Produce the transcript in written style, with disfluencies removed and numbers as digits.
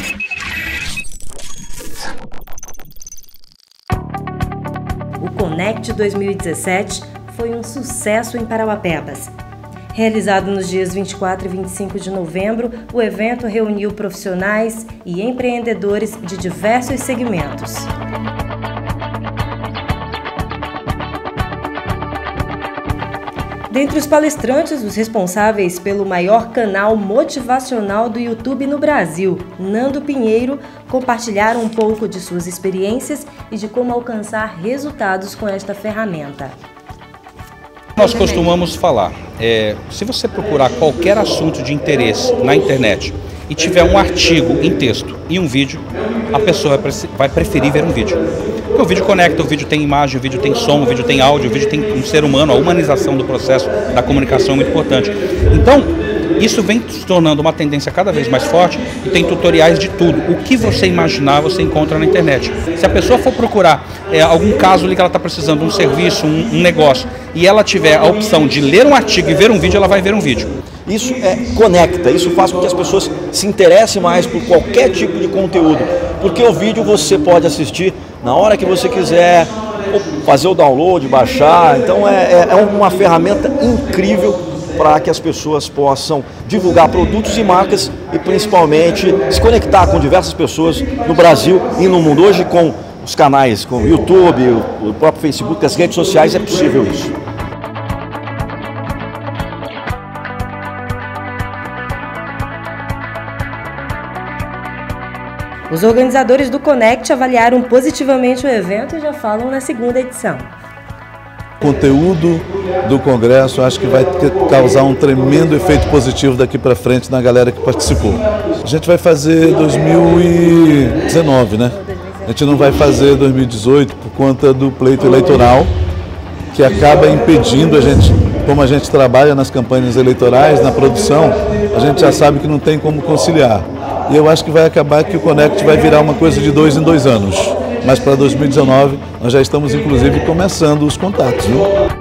O Connect 2017 foi um sucesso em Parauapebas. Realizado nos dias 24 e 25 de novembro, o evento reuniu profissionais e empreendedores de diversos segmentos. Dentre os palestrantes, os responsáveis pelo maior canal motivacional do YouTube no Brasil, Nando Pinheiro, compartilharam um pouco de suas experiências e de como alcançar resultados com esta ferramenta. Nós costumamos falar, se você procurar qualquer assunto de interesse na internet e tiver um artigo em texto e um vídeo, a pessoa vai preferir ver um vídeo. Porque o vídeo conecta, o vídeo tem imagem, o vídeo tem som, o vídeo tem áudio, o vídeo tem um ser humano, a humanização do processo da comunicação é muito importante. Então, isso vem se tornando uma tendência cada vez mais forte e tem tutoriais de tudo. O que você imaginar, você encontra na internet. Se a pessoa for procurar algum caso ali que ela está precisando de um serviço, um negócio, e ela tiver a opção de ler um artigo e ver um vídeo, ela vai ver um vídeo. Isso conecta, isso faz com que as pessoas se interessem mais por qualquer tipo de conteúdo, porque o vídeo você pode assistir na hora que você quiser, ou fazer o download, baixar, então é uma ferramenta incrível para que as pessoas possam divulgar produtos e marcas e principalmente se conectar com diversas pessoas no Brasil e no mundo. Hoje com os canais, com o YouTube, o próprio Facebook, as redes sociais, é possível isso. Os organizadores do Connect avaliaram positivamente o evento e já falam na segunda edição. O conteúdo do Congresso acho que vai causar um tremendo efeito positivo daqui para frente na galera que participou. A gente vai fazer 2019, né? A gente não vai fazer 2018 por conta do pleito eleitoral, que acaba impedindo a gente, como a gente trabalha nas campanhas eleitorais, na produção, a gente já sabe que não tem como conciliar. E eu acho que vai acabar que o Connect vai virar uma coisa de 2 em 2 anos. Mas para 2019 nós já estamos inclusive começando os contatos, viu?